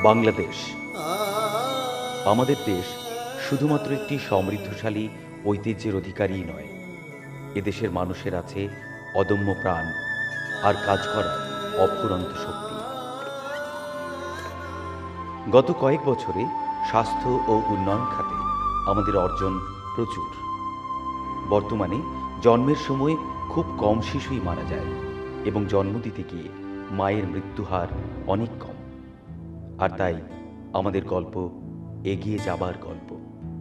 বাংলাদেশ আমাদের দেশ শুধুমাত্র একটি সমৃদ্ধশালী ঐতিহ্যের অধিকারী নয়, এদেশের মানুষের আছে অদম্য প্রাণ আর কাজ করার অফুরন্ত শক্তি। গত কয়েক বছরে স্বাস্থ্য ও উন্নয়ন খাতে আমাদের অর্জন প্রচুর। বর্তমানে জন্মের সময় খুব কম শিশুই মারা যায় এবং জন্ম দিতে গিয়ে মায়ের মৃত্যুহার অনেক কম। আর তাই আমাদের গল্প এগিয়ে যাবার গল্প।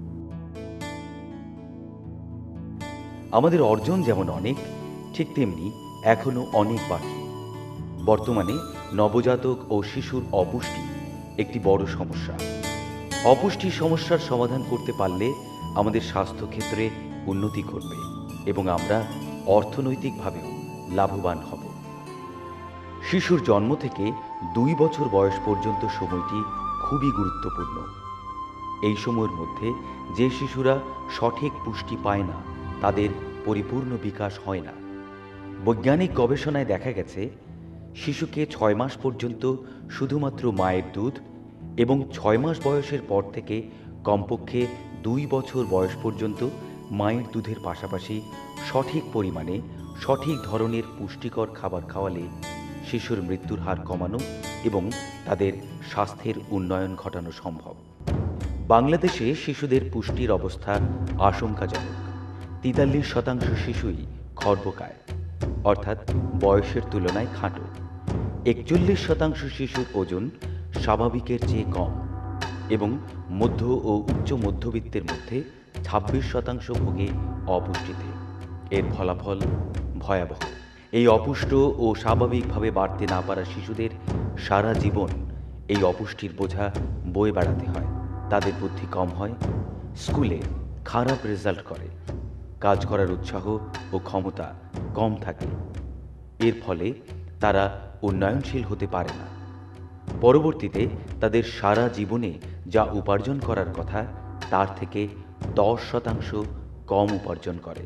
আমাদের অর্জন যেমন অনেক, ঠিক তেমনি এখনো অনেক বাকি। বর্তমানে নবজাতক ও শিশুর অপুষ্টি একটি বড় সমস্যা। অপুষ্টির সমস্যার সমাধান করতে পারলে আমাদের স্বাস্থ্যক্ষেত্রে উন্নতি ঘটবে এবং আমরা অর্থনৈতিকভাবেও লাভবান হব। শিশুর জন্ম থেকে 2 বছর বয়স পর্যন্ত সময়টি খুবই গুরুত্বপূর্ণ। এই সময়ের মধ্যে যে শিশুরা সঠিক পুষ্টি পায় না, তাদের পরিপূর্ণ বিকাশ হয় না। বৈজ্ঞানিক গবেষণায় দেখা গেছে, শিশুকে 6 মাস পর্যন্ত শুধুমাত্র মায়ের দুধ এবং 6 মাস বয়সের পর থেকে কমপক্ষে 2 বছর বয়স পর্যন্ত মায়ের দুধের পাশাপাশি সঠিক পরিমাণে সঠিক ধরনের পুষ্টিকর খাবার খাওয়ালে শিশুর মৃত্যুর হার কমানো এবং তাদের স্বাস্থ্যের উন্নয়ন ঘটানো সম্ভব। বাংলাদেশে শিশুদের পুষ্টির অবস্থা আশঙ্কাজনক। 43% শিশুই খর্বকায়, অর্থাৎ বয়সের তুলনায় খাটো। 41% শিশুর ওজন স্বাভাবিকের চেয়ে কম এবং মধ্য ও উচ্চ মধ্যবিত্তের মধ্যে 26% ভোগে অপুষ্টিতে। এর ফলাফল ভয়াবহ। এই অপুষ্ট ও স্বাভাবিকভাবে বাড়তে না পারা শিশুদের সারা জীবন এই অপুষ্টির বোঝা বয়ে বেড়াতে হয়। তাদের বুদ্ধি কম হয়, স্কুলে খারাপ রেজাল্ট করে, কাজ করার উৎসাহ ও ক্ষমতা কম থাকে। এর ফলে তারা উন্নয়নশীল হতে পারে না। পরবর্তীতে তাদের সারা জীবনে যা উপার্জন করার কথা, তার থেকে 10% কম উপার্জন করে।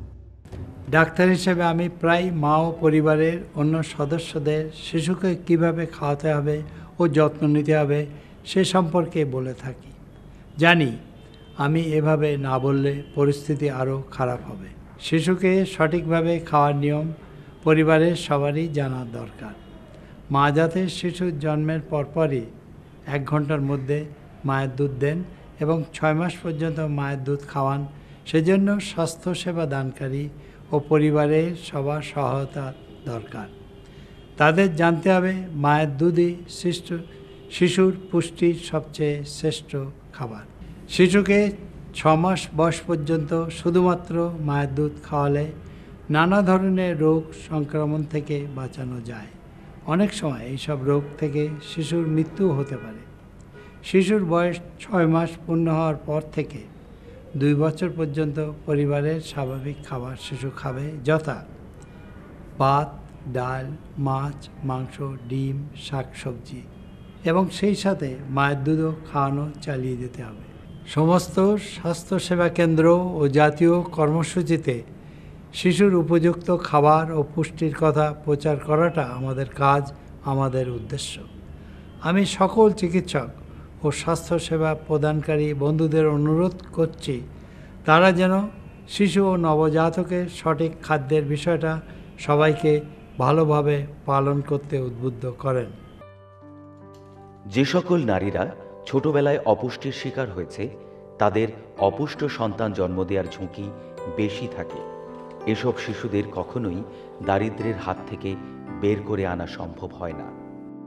ডাক্তার হিসেবে আমি প্রায় মা ও পরিবারের অন্য সদস্যদের শিশুকে কিভাবে খাওয়াতে হবে ও যত্ন নিতে হবে সে সম্পর্কে বলে থাকি। জানি আমি এভাবে না বললে পরিস্থিতি আরও খারাপ হবে। শিশুকে সঠিকভাবে খাওয়ার নিয়ম পরিবারের সবারই জানা দরকার। মা যাতে শিশুর জন্মের পরপরই 1 ঘন্টার মধ্যে মায়ের দুধ দেন এবং 6 মাস পর্যন্ত মায়ের দুধ খাওয়ান, সেজন্য স্বাস্থ্যসেবা দানকারী ও পরিবারের সবার সহায়তা দরকার। তাদের জানতে হবে মায়ের দুধই শিশুর পুষ্টির সবচেয়ে শ্রেষ্ঠ খাবার। শিশুকে 6 মাস বয়স পর্যন্ত শুধুমাত্র মায়ের দুধ খাওয়ালে নানা ধরনের রোগ সংক্রমণ থেকে বাঁচানো যায়। অনেক সময় এইসব রোগ থেকে শিশুর মৃত্যুও হতে পারে। শিশুর বয়স 6 মাস পূর্ণ হওয়ার পর থেকে 2 বছর পর্যন্ত পরিবারের স্বাভাবিক খাবার শিশু খাবে, যথা ভাত, ডাল, মাছ, মাংস, ডিম, শাকসবজি এবং সেই সাথে মায়ের দুধও খাওয়ানো চালিয়ে যেতে হবে। সমস্ত স্বাস্থ্যসেবা কেন্দ্র ও জাতীয় কর্মসূচিতে শিশুর উপযুক্ত খাবার ও পুষ্টির কথা প্রচার করাটা আমাদের কাজ, আমাদের উদ্দেশ্য। আমি সকল চিকিৎসক ও স্বাস্থ্যসেবা প্রদানকারী বন্ধুদের অনুরোধ করছি, তারা যেন শিশু ও নবজাতকের সঠিক খাদ্যের বিষয়টা সবাইকে ভালোভাবে পালন করতে উদ্বুদ্ধ করেন। যে সকল নারীরা ছোটবেলায় অপুষ্টির শিকার হয়েছে, তাদের অপুষ্ট সন্তান জন্ম দেওয়ার ঝুঁকি বেশি থাকে। এসব শিশুদের কখনোই দারিদ্র্যের হাত থেকে বের করে আনা সম্ভব হয় না।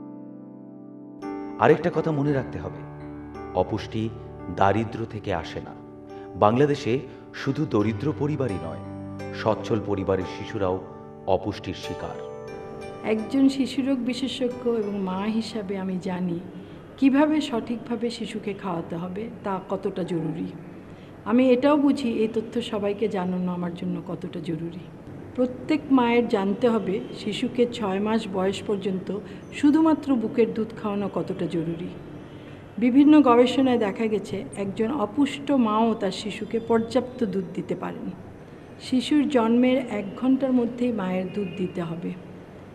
আরেকটা কথা মনে রাখতে হবে, অপুষ্টি দারিদ্র্য থেকে আসে না। বাংলাদেশে শুধু দরিদ্র পরিবারই নয়, সচ্ছল পরিবারের শিশুরাও অপুষ্টির শিকার। একজন শিশুরোগ বিশেষজ্ঞ এবং মা হিসাবে আমি জানি কিভাবে সঠিকভাবে শিশুকে খাওয়াতে হবে, তা কতটা জরুরি। আমি এটাও বুঝি এই তথ্য সবাইকে জানানো আমার জন্য কতটা জরুরি। প্রত্যেক মায়ের জানতে হবে শিশুকে 6 মাস বয়স পর্যন্ত শুধুমাত্র বুকের দুধ খাওয়ানো কতটা জরুরি। বিভিন্ন গবেষণায় দেখা গেছে একজন অপুষ্ট মাও তার শিশুকে পর্যাপ্ত দুধ দিতে পারেন। শিশুর জন্মের 1 ঘন্টার মধ্যেই মায়ের দুধ দিতে হবে।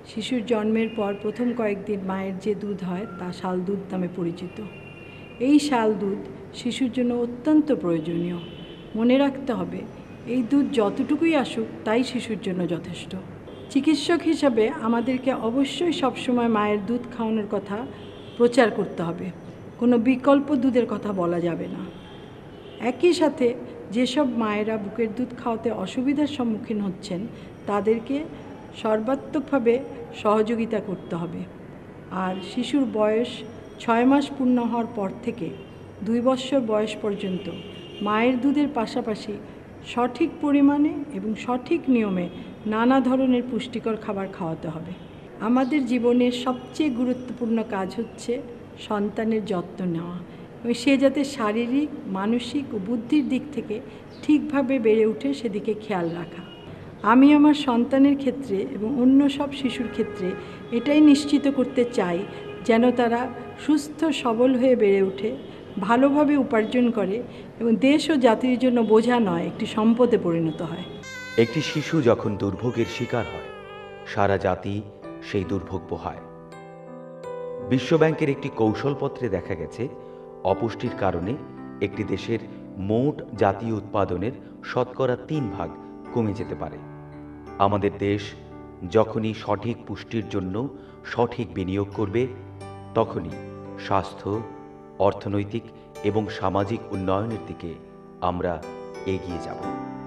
শিশুর জন্মের পর প্রথম কয়েকদিন মায়ের যে দুধ হয় তা শাল দুধ নামে পরিচিত। এই শাল দুধ শিশুর জন্য অত্যন্ত প্রয়োজনীয়। মনে রাখতে হবে, এই দুধ যতটুকুই আসুক তাই শিশুর জন্য যথেষ্ট। চিকিৎসক হিসাবে আমাদেরকে অবশ্যই সবসময় মায়ের দুধ খাওয়ানোর কথা প্রচার করতে হবে। কোনো বিকল্প দুধের কথা বলা যাবে না। একই সাথে যেসব মায়েরা বুকের দুধ খাওয়াতে অসুবিধার সম্মুখীন হচ্ছেন তাদেরকে সর্বাত্মকভাবে সহযোগিতা করতে হবে। আর শিশুর বয়স 6 মাস পূর্ণ হওয়ার পর থেকে 2 বৎসর বয়স পর্যন্ত মায়ের দুধের পাশাপাশি সঠিক পরিমাণে এবং সঠিক নিয়মে নানা ধরনের পুষ্টিকর খাবার খাওয়াতে হবে। আমাদের জীবনের সবচেয়ে গুরুত্বপূর্ণ কাজ হচ্ছে সন্তানের যত্ন নেওয়া এবং সে যাতে শারীরিক, মানসিক ও বুদ্ধির দিক থেকে ঠিকভাবে বেড়ে ওঠে সেদিকে খেয়াল রাখা। আমি আমার সন্তানের ক্ষেত্রে এবং অন্য সব শিশুর ক্ষেত্রে এটাই নিশ্চিত করতে চাই যেন তারা সুস্থ সবল হয়ে বেড়ে ওঠে, ভালোভাবে উপার্জন করে এবং দেশ ও জাতির জন্য বোঝা নয়, একটি সম্পদে পরিণত হয়। একটি শিশু যখন দুর্ভোগের শিকার হয়, সারা জাতি সেই দুর্ভোগ পোহায়। বিশ্বব্যাংকের একটি কৌশলপত্রে দেখা গেছে, অপুষ্টির কারণে একটি দেশের মোট জাতীয় উৎপাদনের শতকরা 3 ভাগ কমে যেতে পারে। আমাদের দেশ যখনই সঠিক পুষ্টির জন্য সঠিক বিনিয়োগ করবে, তখনই স্বাস্থ্য, অর্থনৈতিক এবং সামাজিক উন্নয়নের দিকে আমরা এগিয়ে যাব।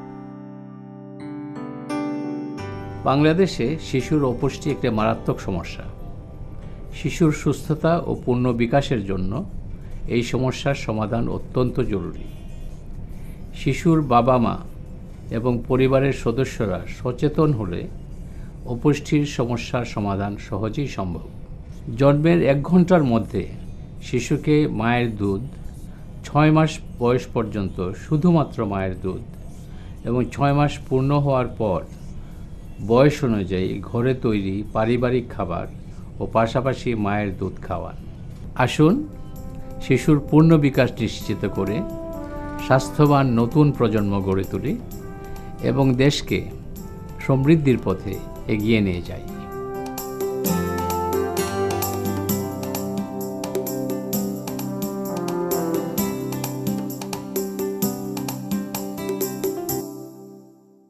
বাংলাদেশে শিশুর অপুষ্টি একটি মারাত্মক সমস্যা। শিশুর সুস্থতা ও পূর্ণ বিকাশের জন্য এই সমস্যার সমাধান অত্যন্ত জরুরি। শিশুর বাবা মা এবং পরিবারের সদস্যরা সচেতন হলে অপুষ্টির সমস্যার সমাধান সহজেই সম্ভব। জন্মের 1 ঘন্টার মধ্যে শিশুকে মায়ের দুধ, 6 মাস বয়স পর্যন্ত শুধুমাত্র মায়ের দুধ এবং 6 মাস পূর্ণ হওয়ার পর বয়স অনুযায়ী ঘরে তৈরি পারিবারিক খাবার ও পাশাপাশি মায়ের দুধ খাওয়ান। আসুন শিশুর পূর্ণ বিকাশ নিশ্চিত করে স্বাস্থ্যবান নতুন প্রজন্ম গড়ে তুলি এবং দেশকে সমৃদ্ধির পথে এগিয়ে নিয়ে যাই।